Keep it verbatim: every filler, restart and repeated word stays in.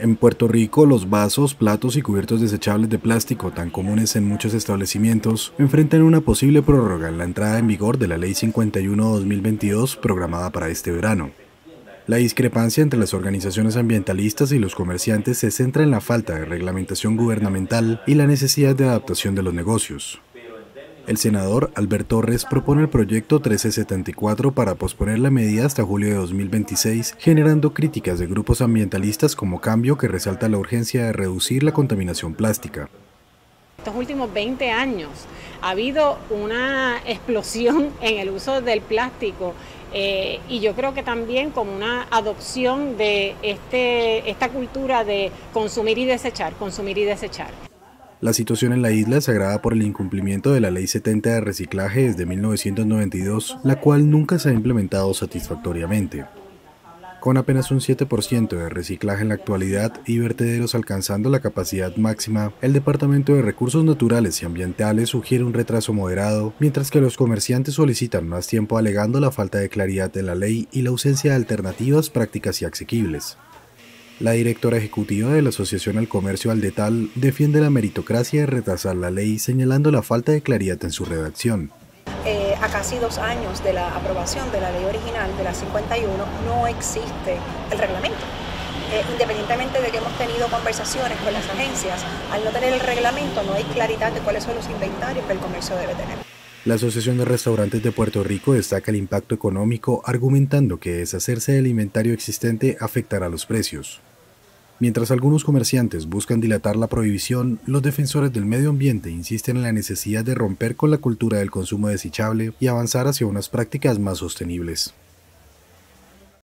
En Puerto Rico, los vasos, platos y cubiertos desechables de plástico, tan comunes en muchos establecimientos, enfrentan una posible prórroga en la entrada en vigor de la Ley cincuenta y uno dos mil veintidós programada para este verano. La discrepancia entre las organizaciones ambientalistas y los comerciantes se centra en la falta de reglamentación gubernamental y la necesidad de adaptación de los negocios. El senador Albert Torres propone el proyecto trece setenta y cuatro para posponer la medida hasta julio de dos mil veintiséis, generando críticas de grupos ambientalistas como Cambio, que resalta la urgencia de reducir la contaminación plástica. Estos últimos veinte años ha habido una explosión en el uso del plástico eh, y yo creo que también como una adopción de este, esta cultura de consumir y desechar, consumir y desechar. La situación en la isla se agrava por el incumplimiento de la Ley setenta de reciclaje desde mil novecientos noventa y dos, la cual nunca se ha implementado satisfactoriamente. Con apenas un siete por ciento de reciclaje en la actualidad y vertederos alcanzando la capacidad máxima, el Departamento de Recursos Naturales y Ambientales sugiere un retraso moderado, mientras que los comerciantes solicitan más tiempo alegando la falta de claridad de la ley y la ausencia de alternativas prácticas y asequibles. La directora ejecutiva de la Asociación al Comercio Aldetal defiende la meritocracia de retrasar la ley, señalando la falta de claridad en su redacción. Eh, a casi dos años de la aprobación de la ley original de la cincuenta y uno no existe el reglamento. Eh, independientemente de que hemos tenido conversaciones con las agencias, al no tener el reglamento no hay claridad de cuáles son los inventarios que el comercio debe tener. La Asociación de Restaurantes de Puerto Rico destaca el impacto económico, argumentando que deshacerse del inventario existente afectará los precios. Mientras algunos comerciantes buscan dilatar la prohibición, los defensores del medio ambiente insisten en la necesidad de romper con la cultura del consumo desechable y avanzar hacia unas prácticas más sostenibles.